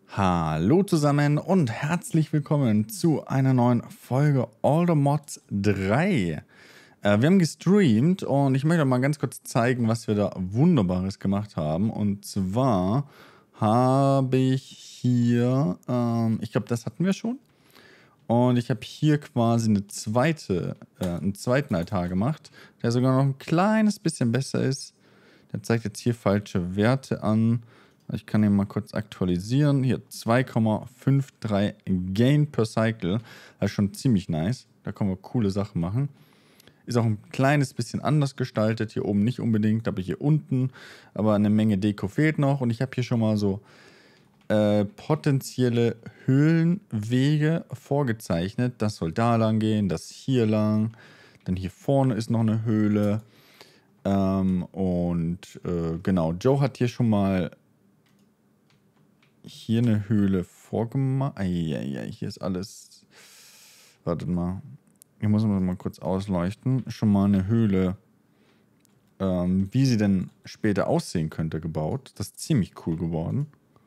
Hallo zusammen und herzlich willkommen zu einer neuen Folge All the Mods 3. Wir haben gestreamt und ich möchte mal ganz kurz zeigen, was wir da Wunderbares gemacht haben. Und zwar habe ich hier, ich glaube, das hatten wir schon. Und ich habe hier quasi einen zweiten Altar gemacht, der sogar noch ein kleines bisschen besser ist. Der zeigt jetzt hier falsche Werte an. Ich kann ihn mal kurz aktualisieren. Hier 2,53 Gain per Cycle. Das ist schon ziemlich nice. Da können wir coole Sachen machen. Ist auch ein kleines bisschen anders gestaltet. Hier oben nicht unbedingt, aber hier unten. Aber eine Menge Deko fehlt noch. Und ich habe hier schon mal so potenzielle Höhlenwege vorgezeichnet. Das soll da lang gehen, das hier lang. Dann hier vorne ist noch eine Höhle. Genau, Joe hat hier schon mal hier eine Höhle vorgemacht. Hier ist alles. Wartet mal. Hier muss man mal kurz ausleuchten. Schon mal eine Höhle, wie sie denn später aussehen könnte, gebaut. Das ist ziemlich cool geworden.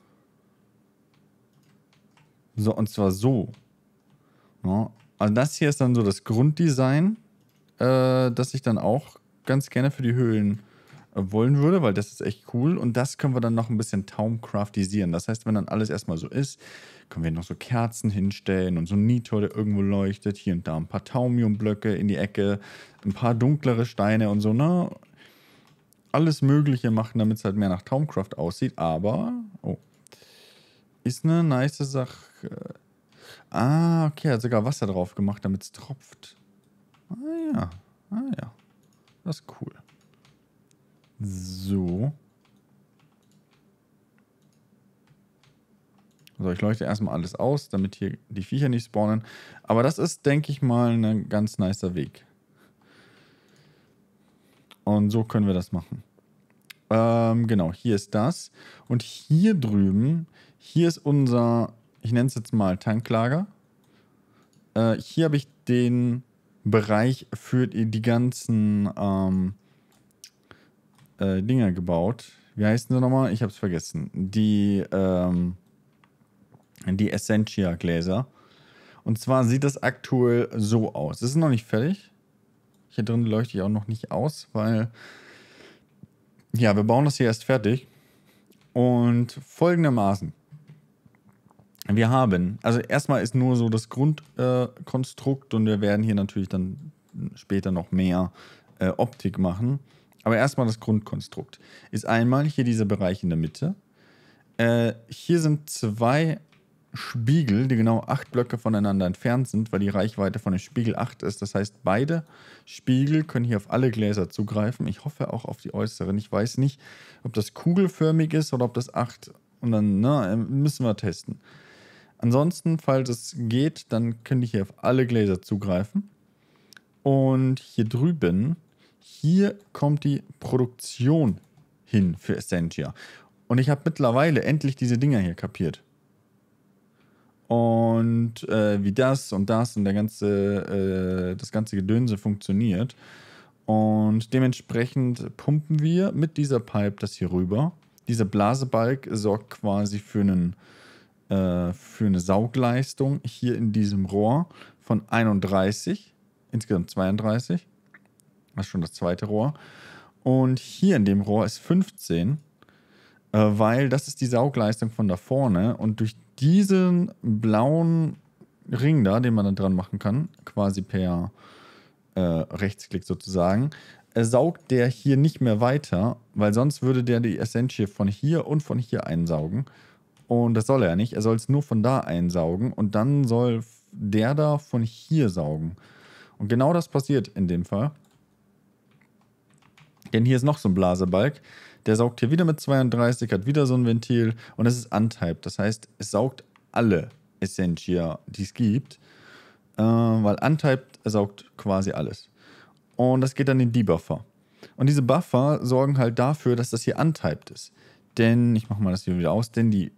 So, und zwar so. Ja, also das hier ist dann so das Grunddesign, das ich dann auch ganz gerne für die Höhlen wollen würde, weil das ist echt cool. Und das können wir dann noch ein bisschen Taumcraftisieren. Das heißt, wenn dann alles erstmal so ist, können wir noch so Kerzen hinstellen und so ein Nitor, der irgendwo leuchtet. Hier und da ein paar Taumiumblöcke in die Ecke, ein paar dunklere Steine und so, ne? Alles Mögliche machen, damit es halt mehr nach Taumcraft aussieht. Aber, ist eine nice Sache. Okay, hat sogar Wasser drauf gemacht, damit es tropft. Ah ja. Das ist cool. So. So, ich leuchte erstmal alles aus, damit hier die Viecher nicht spawnen. Aber das ist, denke ich mal, ein ganz nicer Weg. Und so können wir das machen. Genau, hier ist das. Und hier drüben, hier ist unser, ich nenne es jetzt mal Tanklager. Hier habe ich den Bereich für die ganzen Dinger gebaut. Wie heißen sie nochmal? Ich habe es vergessen. Die Essentia-Gläser. Und zwar sieht das aktuell so aus. Es ist noch nicht fertig. Hier drin leuchte ich auch noch nicht aus, weil ja, wir bauen das hier erst fertig. Und folgendermaßen. Wir haben, also erstmal ist nur so das Grundkonstrukt und wir werden hier natürlich dann später noch mehr Optik machen. Aber erstmal das Grundkonstrukt. Ist einmal hier dieser Bereich in der Mitte. Hier sind zwei Spiegel, die genau 8 Blöcke voneinander entfernt sind, weil die Reichweite von dem Spiegel 8 ist. Das heißt, beide Spiegel können hier auf alle Gläser zugreifen. Ich hoffe auch auf die äußeren. Ich weiß nicht, ob das kugelförmig ist oder ob das 8. Und dann müssen wir testen. Ansonsten, falls es geht, dann können die hier auf alle Gläser zugreifen. Und hier drüben, hier kommt die Produktion hin für Essentia. Und ich habe mittlerweile endlich diese Dinger hier kapiert. Und wie das und das und das ganze Gedönse funktioniert. Und dementsprechend pumpen wir mit dieser Pipe das hier rüber. Dieser Blasebalg sorgt quasi für eine Saugleistung hier in diesem Rohr von 31, insgesamt 32. Das ist schon das zweite Rohr. Und hier in dem Rohr ist 15, weil das ist die Saugleistung von da vorne. Und durch diesen blauen Ring da, den man dann dran machen kann, quasi per Rechtsklick sozusagen, saugt der hier nicht mehr weiter, weil sonst würde der die Essentia von hier und von hier einsaugen. Und das soll er nicht. Er soll es nur von da einsaugen und dann soll der da von hier saugen. Und genau das passiert in dem Fall. Denn hier ist noch so ein Blasebalg. Der saugt hier wieder mit 32, hat wieder so ein Ventil und es ist untyped. Das heißt, es saugt alle Essentia, die es gibt. Weil untyped saugt quasi alles. Und das geht dann in die Buffer. Und diese Buffer sorgen halt dafür, dass das hier untyped ist. Denn, ich mache mal das hier wieder aus, denn die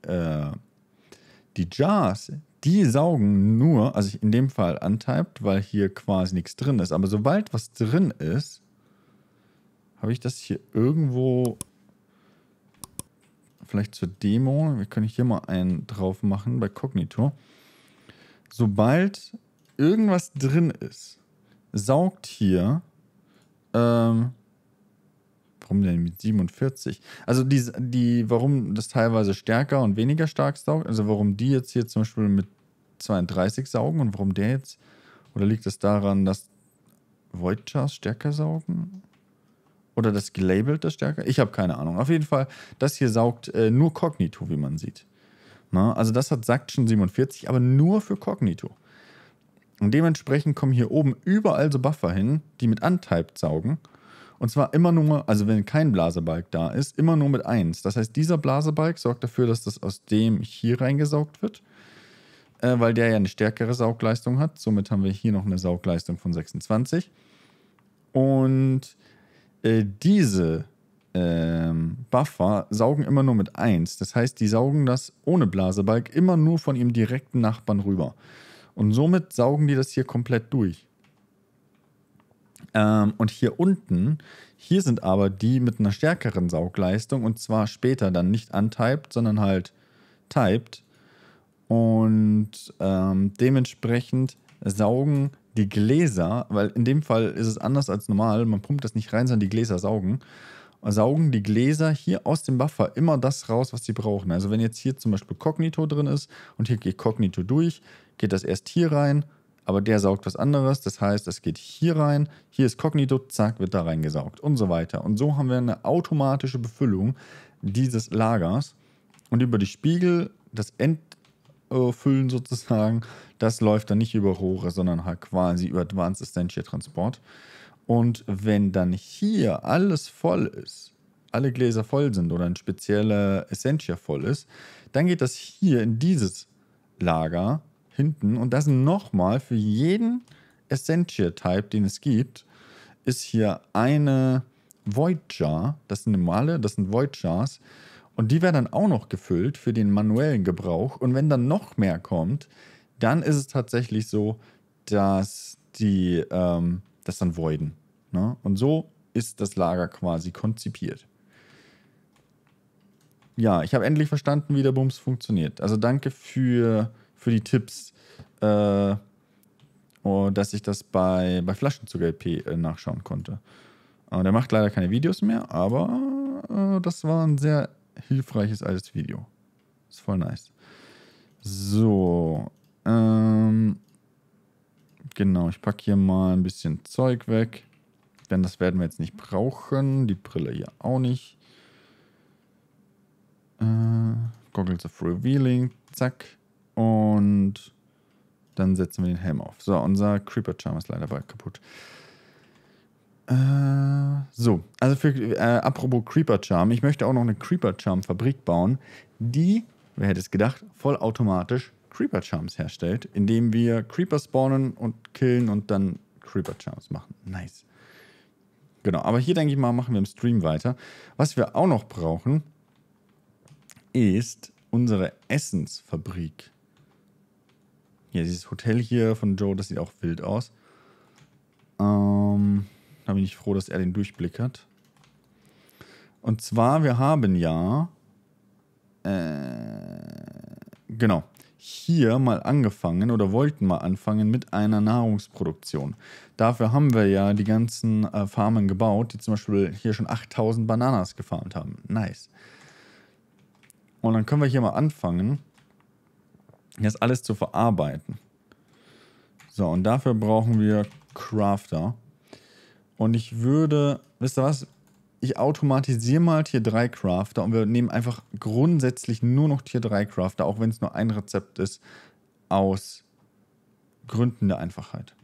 Jars, die saugen nur, also in dem Fall untyped, weil hier quasi nichts drin ist. Aber sobald was drin ist, habe ich das hier irgendwo vielleicht zur Demo. Wir können hier mal einen drauf machen bei Cognito. Sobald irgendwas drin ist, saugt hier, warum denn mit 47? Also warum das teilweise stärker und weniger stark saugt, also warum die jetzt hier zum Beispiel mit 32 saugen und warum der jetzt, oder liegt es daran, dass Voidjars stärker saugen? Oder das gelabelte stärker? Ich habe keine Ahnung. Auf jeden Fall, das hier saugt nur Cognito, wie man sieht. Na, also das hat Suction 47, aber nur für Cognito. Und dementsprechend kommen hier oben überall so Buffer hin, die mit Untyped saugen. Und zwar immer nur, also wenn kein Blasebalg da ist, immer nur mit 1. Das heißt, dieser Blasebalg sorgt dafür, dass das aus dem hier reingesaugt wird, weil der ja eine stärkere Saugleistung hat. Somit haben wir hier noch eine Saugleistung von 26. Und diese Buffer saugen immer nur mit 1. Das heißt, die saugen das ohne Blasebalg immer nur von ihrem direkten Nachbarn rüber. Und somit saugen die das hier komplett durch. Und hier unten, hier sind aber die mit einer stärkeren Saugleistung und zwar später dann nicht untyped, sondern halt typed. Und dementsprechend saugen die Gläser, weil in dem Fall ist es anders als normal, man pumpt das nicht rein, sondern die Gläser saugen die Gläser hier aus dem Buffer immer das raus, was sie brauchen. Also wenn jetzt hier zum Beispiel Cognito drin ist und hier geht Cognito durch, geht das erst hier rein, aber der saugt was anderes. Das heißt, es geht hier rein, hier ist Cognito, zack, wird da reingesaugt und so weiter. Und so haben wir eine automatische Befüllung dieses Lagers. Und über die Spiegel, das Endfüllen sozusagen, das läuft dann nicht über Rohre, sondern halt quasi über Advanced Essentia Transport. Und wenn dann hier alles voll ist, alle Gläser voll sind oder ein spezieller Essentia voll ist, dann geht das hier in dieses Lager hinten und das nochmal für jeden Essentia-Type, den es gibt, ist hier eine Void Jar. Das sind normale, das sind Void Jars. Und die werden dann auch noch gefüllt für den manuellen Gebrauch. Und wenn dann noch mehr kommt, dann ist es tatsächlich so, dass die das dann voiden. Ne? Und so ist das Lager quasi konzipiert. Ja, ich habe endlich verstanden, wie der Bums funktioniert. Also danke für die Tipps, dass ich das bei Flaschenzucker LP nachschauen konnte. Der macht leider keine Videos mehr, aber das war ein sehr hilfreiches altes Video. Ist voll nice. So, genau, ich packe hier mal ein bisschen Zeug weg. Denn das werden wir jetzt nicht brauchen. Die Brille hier auch nicht. Goggles of Revealing. Zack. Und dann setzen wir den Helm auf. So, unser Creeper Charm ist leider bald kaputt. So, also apropos Creeper Charm. Ich möchte auch noch eine Creeper Charm Fabrik bauen, die, wer hätte es gedacht, vollautomatisch Creeper Charms herstellt, indem wir Creeper spawnen und killen und dann Creeper Charms machen. Nice. Genau, aber hier denke ich mal, machen wir im Stream weiter. Was wir auch noch brauchen, ist unsere Essensfabrik. Ja, dieses Hotel hier von Joe, das sieht auch wild aus. Da bin ich froh, dass er den Durchblick hat. Und zwar, wir haben ja genau, hier mal angefangen oder wollten mal anfangen mit einer Nahrungsproduktion. Dafür haben wir ja die ganzen Farmen gebaut, die zum Beispiel hier schon 8000 Bananas gefarmt haben. Nice. Und dann können wir hier mal anfangen, das alles zu verarbeiten. So, und dafür brauchen wir Crafter. Und ich würde, wisst ihr was? Ich automatisiere mal Tier 3 Crafter und wir nehmen einfach grundsätzlich nur noch Tier 3 Crafter, auch wenn es nur ein Rezept ist, aus Gründen der Einfachheit.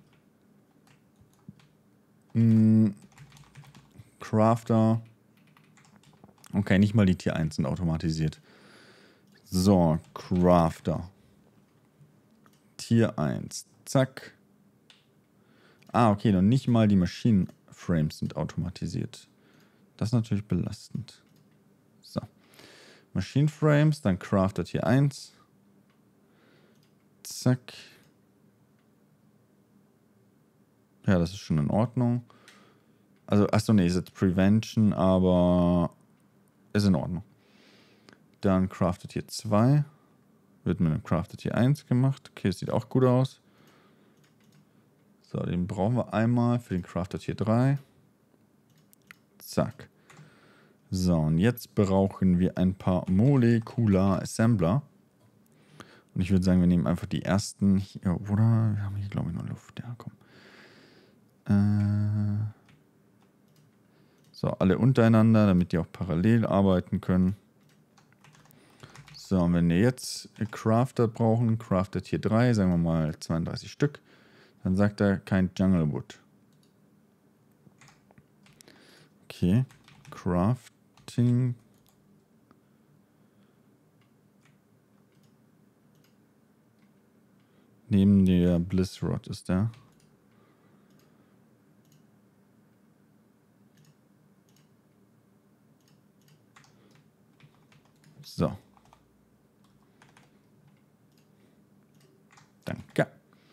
Crafter. Okay, nicht mal die Tier 1 sind automatisiert. So, Crafter. Tier 1. Zack. Ah, okay, noch nicht mal die Maschinenframes sind automatisiert. Das ist natürlich belastend. So. Maschinenframes, dann Crafter Tier 1. Zack. Ja, das ist schon in Ordnung. Also, achso, nee, ist jetzt Prevention, aber ist in Ordnung. Dann Crafted Tier 2. Wird mit einem Crafted Tier 1 gemacht. Okay, das sieht auch gut aus. So, den brauchen wir einmal für den Crafted Tier 3. Zack. So, und jetzt brauchen wir ein paar Molecular Assembler. Und ich würde sagen, wir nehmen einfach die ersten hier, oder? Wir haben hier, glaube ich, noch Luft. Ja, komm. So, alle untereinander, damit die auch parallel arbeiten können. So, und wenn wir jetzt Crafter brauchen, Crafted hier 3, sagen wir mal 32 Stück, dann sagt er kein Jungle Wood. Okay, Crafting. Neben der Bliss Rod ist der. So. Danke.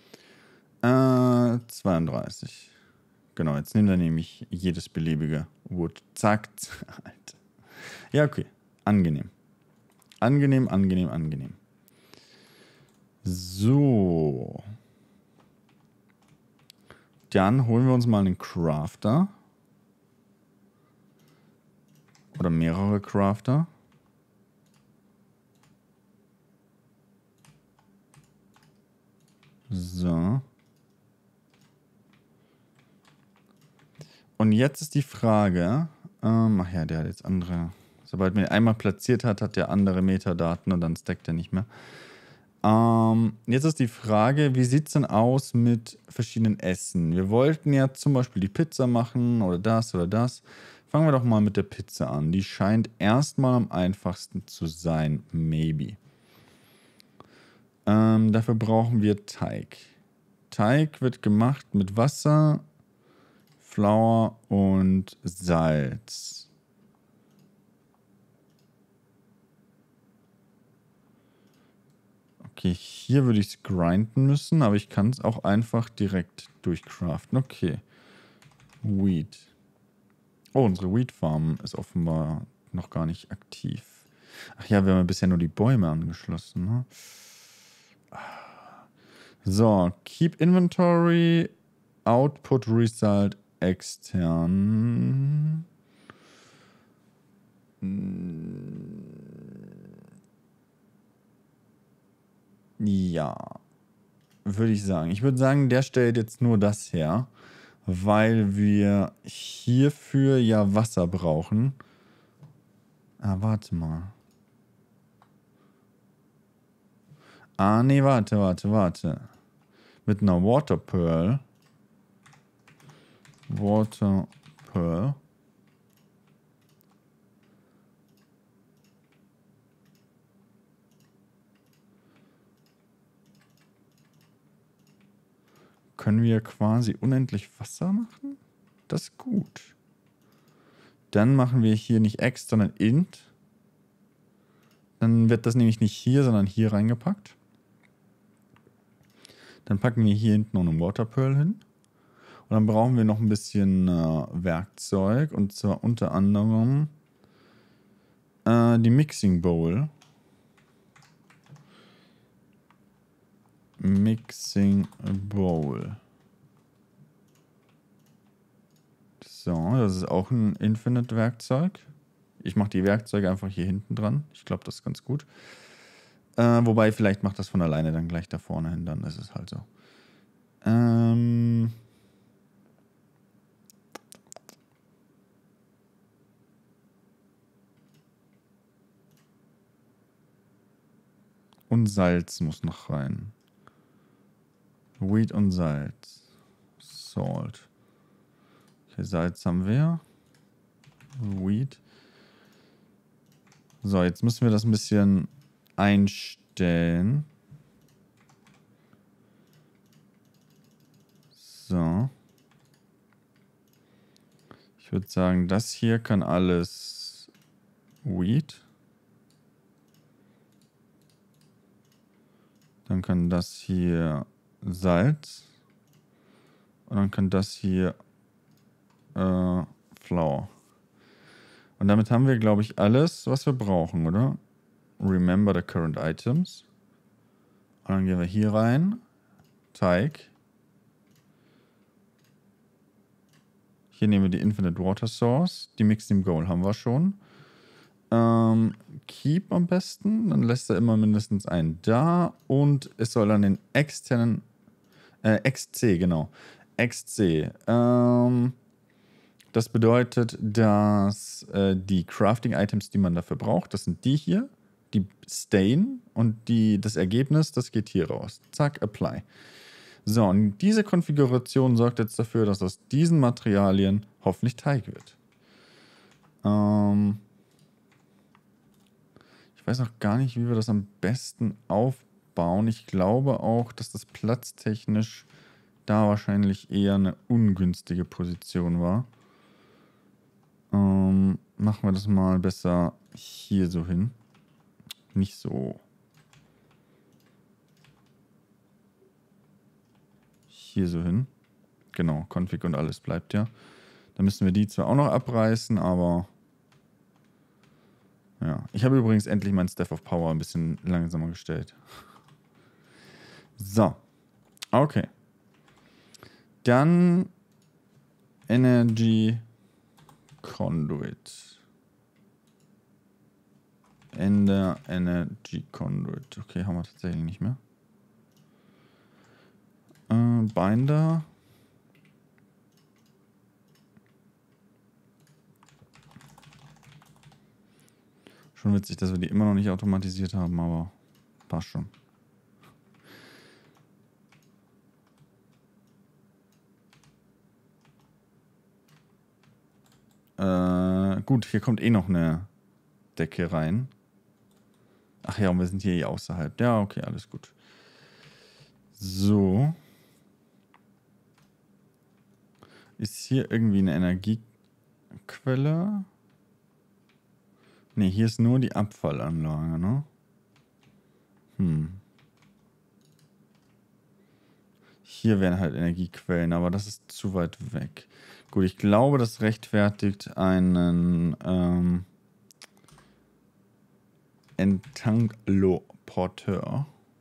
32. Genau, jetzt nimmt er nämlich jedes beliebige Wood. Zack. Alter. Ja, okay. Angenehm. Angenehm, angenehm, angenehm. So. Dann holen wir uns mal einen Crafter. Oder mehrere Crafter. So. Und jetzt ist die Frage, ach ja, der hat jetzt andere, sobald man ihn einmal platziert hat, hat der andere Metadaten und dann stackt er nicht mehr. Jetzt ist die Frage, wie sieht es denn aus mit verschiedenen Essen? Wir wollten ja zum Beispiel die Pizza machen oder das oder das. Fangen wir doch mal mit der Pizza an. Die scheint erstmal am einfachsten zu sein, maybe. Dafür brauchen wir Teig. Teig wird gemacht mit Wasser, Flour und Salz. Okay, hier würde ich es grinden müssen, aber ich kann es auch einfach direkt durchcraften. Okay. Wheat. Oh, unsere Wheat Farm ist offenbar noch gar nicht aktiv. Ach ja, wir haben ja bisher nur die Bäume angeschlossen, ne? So, keep inventory, output result extern. Ja, würde ich sagen. Ich würde sagen, der stellt jetzt nur das her, weil wir hierfür ja Wasser brauchen. Ah, warte mal. Ah, nee, warte. Mit einer Water Pearl. Können wir quasi unendlich Wasser machen? Das ist gut. Dann machen wir hier nicht X, sondern Int. Dann wird das nämlich nicht hier, sondern hier reingepackt. Dann packen wir hier hinten noch eine Water Pearl hin. Und dann brauchen wir noch ein bisschen Werkzeug. Und zwar unter anderem die Mixing Bowl. Mixing Bowl. So, das ist auch ein Infinite-Werkzeug. Ich mache die Werkzeuge einfach hier hinten dran. Ich glaube, das ist ganz gut. Wobei, vielleicht macht das von alleine dann gleich da vorne hin. Dann ist es halt so. Und Salz muss noch rein. Wheat und Salz. Salt. Okay, Salz haben wir. Wheat. So, jetzt müssen wir das ein bisschen einstellen. So. Ich würde sagen, das hier kann alles Wheat. Dann kann das hier Salz. Und dann kann das hier Flour. Und damit haben wir, glaube ich, alles, was wir brauchen, oder? Remember the current items. Und dann gehen wir hier rein. Teig. Hier nehmen wir die Infinite Water Source. Die Mixed Goal haben wir schon. Keep am besten. Dann lässt er immer mindestens einen da. Und es soll dann den externen... XC, genau. XC. Das bedeutet, dass die Crafting-Items, die man dafür braucht, das sind die hier. Die Stain und das Ergebnis, das geht hier raus. Zack, Apply. So, und diese Konfiguration sorgt jetzt dafür, dass aus diesen Materialien hoffentlich Teig wird. Ich weiß noch gar nicht, wie wir das am besten aufbauen. Ich glaube auch, dass das platztechnisch da wahrscheinlich eher eine ungünstige Position war. Machen wir das mal besser hier so hin. Nicht so. Hier so hin. Genau, Config und alles bleibt ja. Dann müssen wir die zwar auch noch abreißen, aber... Ja, ich habe übrigens endlich meinen Staff of Power ein bisschen langsamer gestellt. So. Okay. Dann Energy Conduit. Ender Energy Conduit. Okay, haben wir tatsächlich nicht mehr. Binder. Schon witzig, dass wir die immer noch nicht automatisiert haben, aber passt schon. Gut, hier kommt eh noch eine Decke rein. Ach ja, und wir sind hier eh außerhalb. Ja, okay, alles gut. So. Ist hier irgendwie eine Energiequelle? Ne, hier ist nur die Abfallanlage, ne? Hier wären halt Energiequellen, aber das ist zu weit weg. Gut, ich glaube, das rechtfertigt einen Entangloporteur.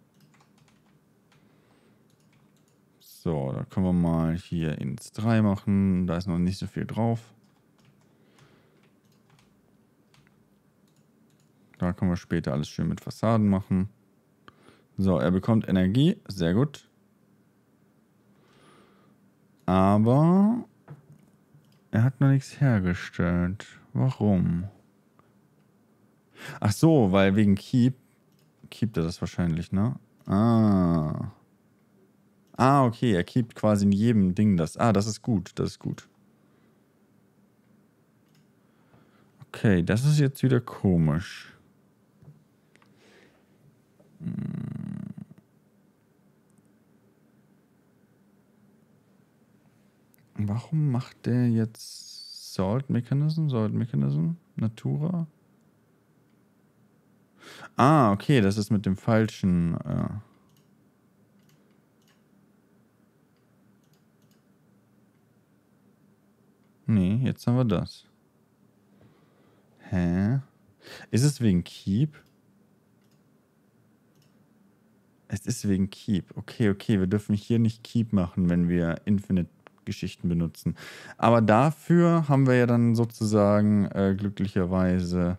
So, da können wir mal hier ins 3 machen. Da ist noch nicht so viel drauf. Da können wir später alles schön mit Fassaden machen. So, er bekommt Energie. Sehr gut. Aber er hat noch nichts hergestellt. Warum? Ach so, weil wegen Keep. Keept er das wahrscheinlich, ne? Ah, okay. Er keept quasi in jedem Ding das. Ah, das ist gut. Das ist gut. Okay, das ist jetzt wieder komisch. Warum macht der jetzt Salt Mechanism? Salt Mechanism? Natura? Ah, okay, das ist mit dem falschen. Nee, jetzt haben wir das. Hä? Ist es wegen Keep? Es ist wegen Keep. Okay, wir dürfen hier nicht Keep machen, wenn wir Infinite-Geschichten benutzen. Aber dafür haben wir ja dann sozusagen glücklicherweise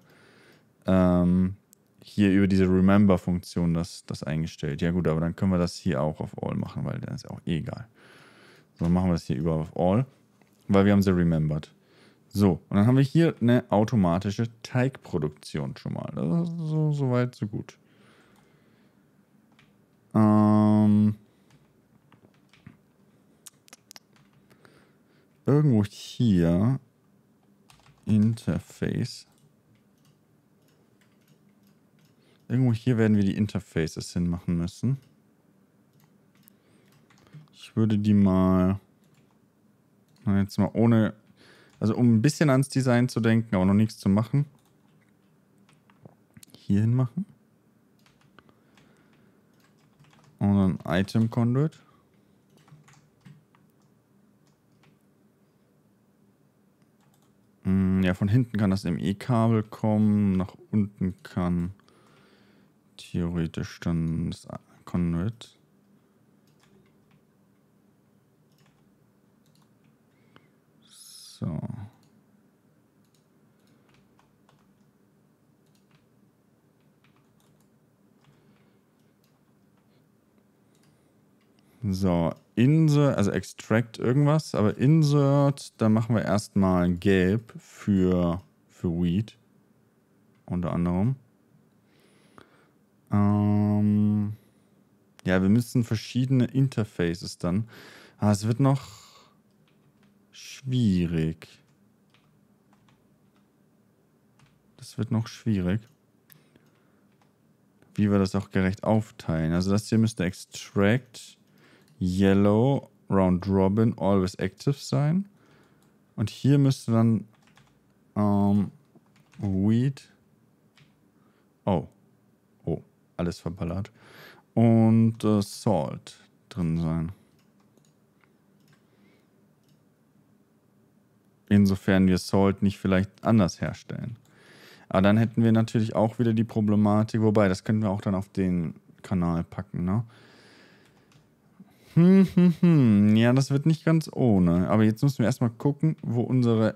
hier über diese Remember-Funktion das eingestellt. Ja gut, aber dann können wir das hier auch auf All machen, weil dann ist auch eh egal. So, dann machen wir das hier über auf All, weil wir haben sie remembered. So, und dann haben wir hier eine automatische Teigproduktion schon mal. Das ist so weit, so gut. Irgendwo hier Interface. Irgendwo hier werden wir die Interfaces hinmachen müssen. Ich würde die mal... Jetzt mal ohne... Also um ein bisschen ans Design zu denken, aber noch nichts zu machen. Hier hin machen. Und dann Item Conduit. Ja, von hinten kann das ME-Kabel kommen. Nach unten kann theoretisch dann das Conduit. So. So, Insert, also Extract irgendwas, aber Insert, da machen wir erstmal Gelb für Weed. Unter anderem. Ja, wir müssen verschiedene Interfaces dann. Es wird noch schwierig. Das wird noch schwierig. Wie wir das auch gerecht aufteilen. Also das hier müsste Extract, Yellow, Round Robin, Always Active sein. Und hier müsste dann Weed. Oh, alles verballert. Und Salt drin sein. Insofern wir Salt nicht vielleicht anders herstellen. Aber dann hätten wir natürlich auch wieder die Problematik, wobei, das können wir auch dann auf den Kanal packen, ne? Ja, das wird nicht ganz ohne. Aber jetzt müssen wir erstmal gucken, wo unsere,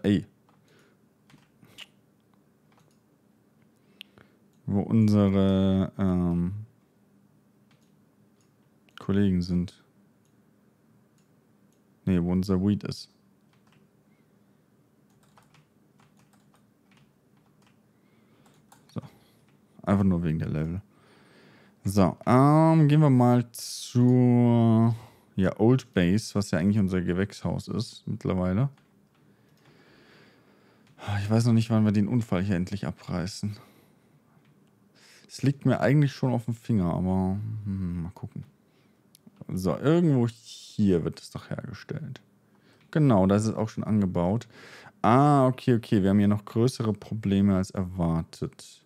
Kollegen sind. Ne, wo unser Weed ist. So. Einfach nur wegen der Level. So, gehen wir mal zur Old Base, was ja eigentlich unser Gewächshaus ist mittlerweile. Ich weiß noch nicht, wann wir den Unfall hier endlich abreißen. Es liegt mir eigentlich schon auf dem Finger, aber mal gucken. So, irgendwo hier wird es doch hergestellt. Genau, da ist es auch schon angebaut. Okay. Wir haben hier noch größere Probleme als erwartet.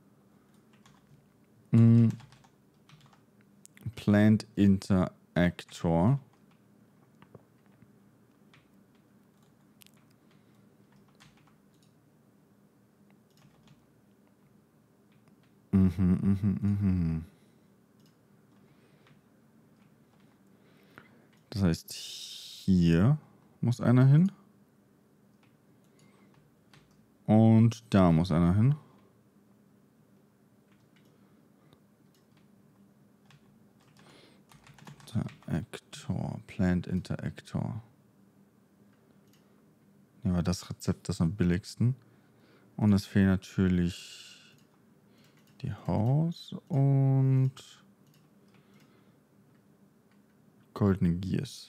Plant Interactor. Das heißt, hier muss einer hin. Und da muss einer hin. Interactor, Plant Interactor. Nehmen wir das Rezept, das am billigsten. Und es fehlen natürlich die Haus und goldene Gears.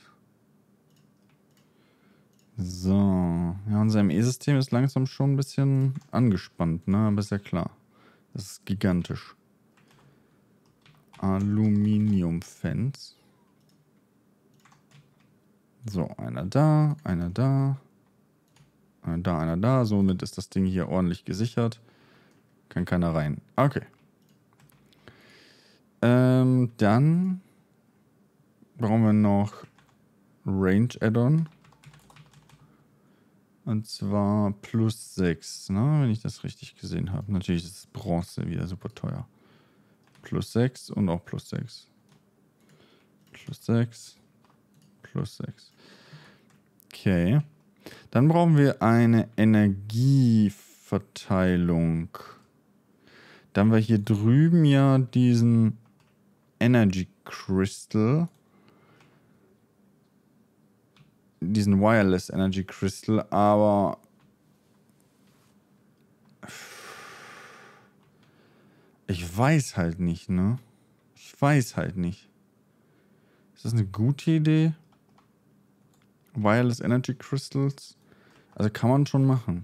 So. Ja, unser ME-System ist langsam schon ein bisschen angespannt, ne? Aber ist ja klar. Das ist gigantisch. Aluminium-Fans. So, einer da, einer da. Einer da. Somit ist das Ding hier ordentlich gesichert. Kann keiner rein. Okay. Dann brauchen wir noch Range Add-on. Und zwar plus 6, ne? Wenn ich das richtig gesehen habe. Natürlich ist es Bronze wieder super teuer. Plus 6 und auch plus 6. Plus 6. Plus 6. Okay. Dann brauchen wir eine Energieverteilung. Da haben wir hier drüben ja diesen Energy Crystal. Diesen Wireless Energy Crystal, aber ich weiß halt nicht, ne? Ich weiß halt nicht. Ist das eine gute Idee? Wireless Energy Crystals? Also kann man schon machen.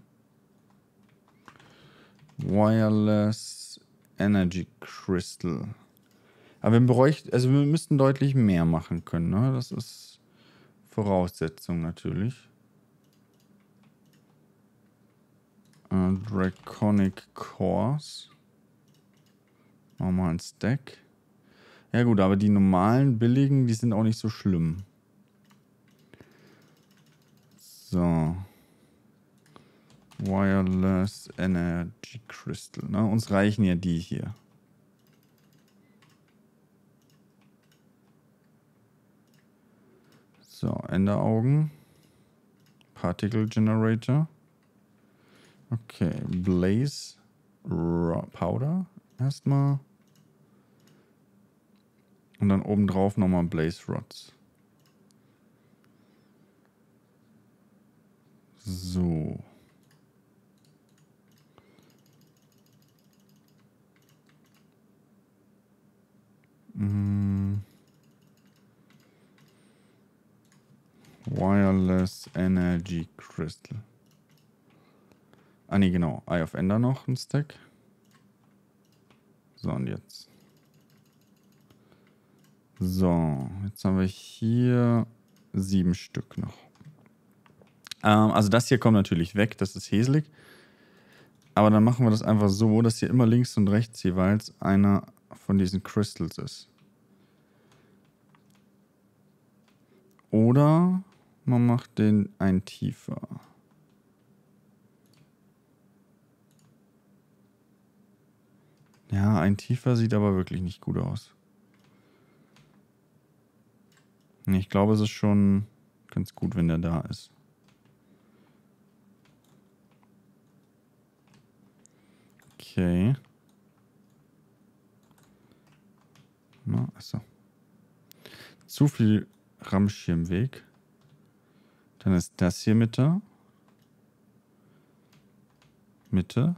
Wireless Energy Crystal. Aber wir müssten deutlich mehr machen können, ne? Das ist Voraussetzung natürlich. Draconic Cores. Nochmal ein Stack. Ja gut, aber die normalen, billigen, die sind auch nicht so schlimm. So. Wireless Energy Crystal. Ne? Uns reichen ja die hier. So, Enderaugen. Particle Generator. Okay, Blaze Powder erstmal. Und dann obendrauf nochmal Blaze Rods. So. Wireless Energy Crystal. Ah ne, genau. Eye of Ender noch ein Stack. So, und jetzt. So, jetzt haben wir hier 7 Stück noch. Also das hier kommt natürlich weg, das ist häslich. Aber dann machen wir das einfach so, dass hier immer links und rechts jeweils einer von diesen Crystals ist. Oder man macht den ein tiefer. Ja, ein tiefer sieht aber wirklich nicht gut aus. Nee, ich glaube, es ist schon ganz gut, wenn der da ist. Okay. Na, achso. Zu viel Ramsch hier im Weg. Dann ist das hier Mitte. Mitte.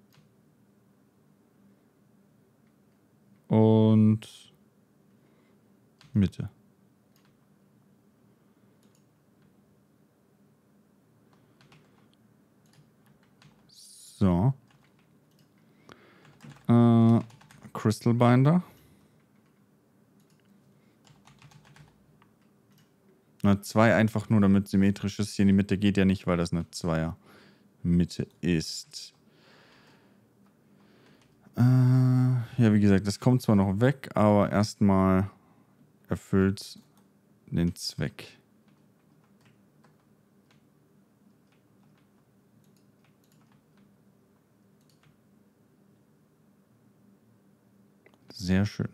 Und Mitte. So. Crystal Binder. Na, 2 einfach nur, damit symmetrisch ist. Hier in die Mitte geht ja nicht, weil das eine Zweier Mitte ist. Ja, wie gesagt, das kommt zwar noch weg, aber erstmal erfüllt den Zweck. Sehr schön.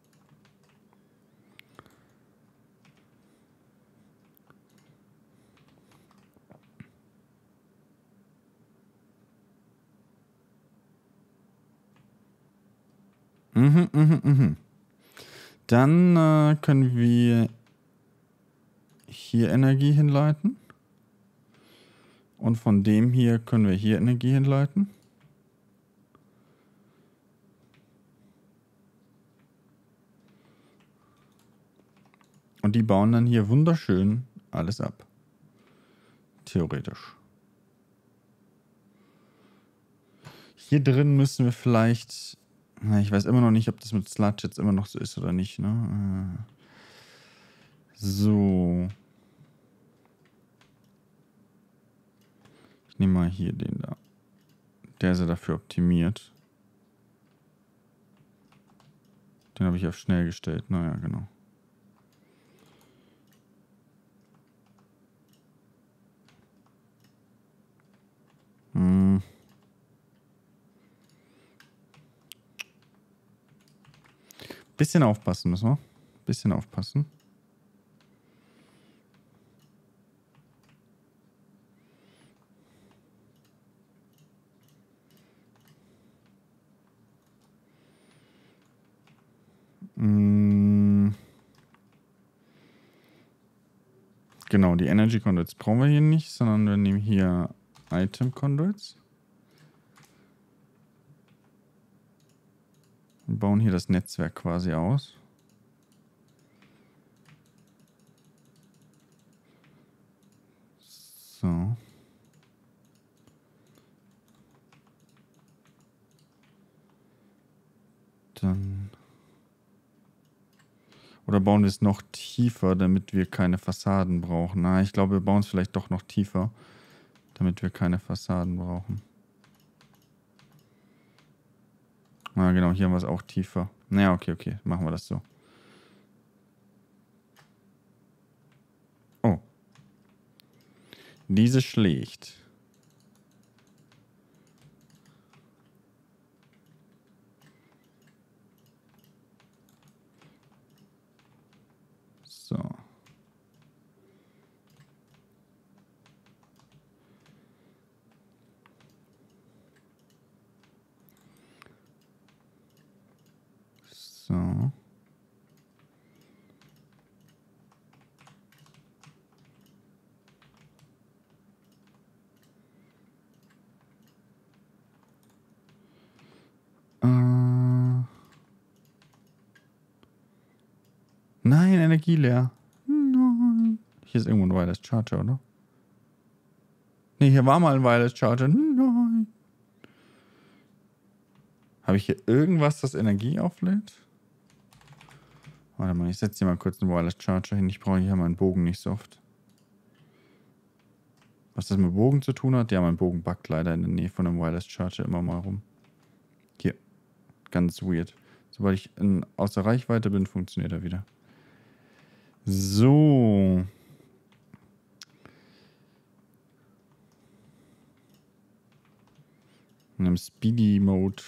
Dann können wir hier Energie hinleiten. Und von dem hier können wir hier Energie hinleiten. Und die bauen dann hier wunderschön alles ab. Theoretisch. Hier drin müssen wir vielleicht... Na, ich weiß immer noch nicht, ob das mit Sludge jetzt immer noch so ist oder nicht. Ne? So. Ich nehme mal hier den da. Der ist ja dafür optimiert. Den habe ich auf schnell gestellt. Naja, genau. Bisschen aufpassen müssen wir. Bisschen aufpassen. Genau, die Energy Conduits brauchen wir hier nicht, sondern wir nehmen hier Item Conduits. Und bauen hier das Netzwerk quasi aus. So. Dann. Oder bauen wir es noch tiefer, damit wir keine Fassaden brauchen? Na, ich glaube, wir bauen es vielleicht doch noch tiefer, damit wir keine Fassaden brauchen. Ah, genau, hier haben wir es auch tiefer. Naja, okay, machen wir das so. Oh. Diese schlägt. So. Nein, Energie leer. Nein. Hier ist irgendwo ein Wireless Charger, oder? Nee, hier war mal ein Wireless Charger. Nein. Habe ich hier irgendwas, das Energie auflädt? Warte mal, ich setze hier mal kurz einen Wireless Charger hin. Ich brauche hier meinen Bogen nicht so oft. Was das mit Bogen zu tun hat? Ja, mein Bogen backt leider in der Nähe von einem Wireless Charger immer mal rum. Hier. Ganz weird. Sobald ich außer Reichweite bin, funktioniert er wieder. So. In einem Speedy Mode.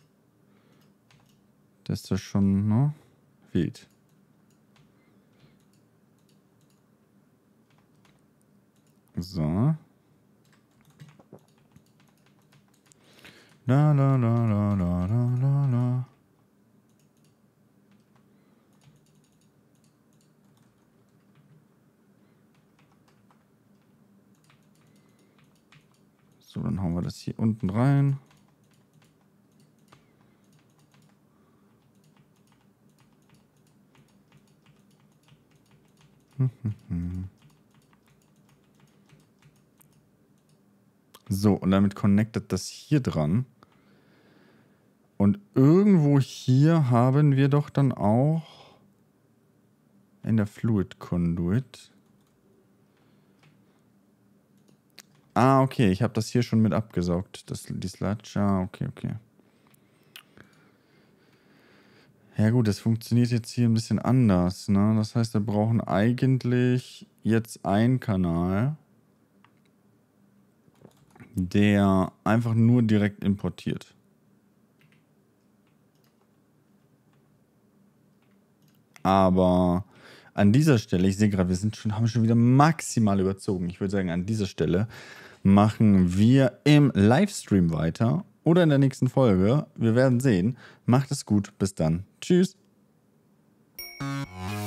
Das ist das schon, ne? Wild. So. La la la la la la la la. So, dann hauen wir das hier unten rein. So, und damit connectet das hier dran. Und irgendwo hier haben wir doch dann auch in der Fluid Conduit. Ah, okay, ich habe das hier schon mit abgesaugt. Die Sludge. Ah, okay. Ja gut, das funktioniert jetzt hier ein bisschen anders, ne? Das heißt, wir brauchen eigentlich jetzt einen Kanal, der einfach nur direkt importiert. Aber an dieser Stelle, ich sehe gerade, haben schon wieder maximal überzogen. Ich würde sagen, an dieser Stelle machen wir im Livestream weiter oder in der nächsten Folge. Wir werden sehen. Macht es gut. Bis dann. Tschüss.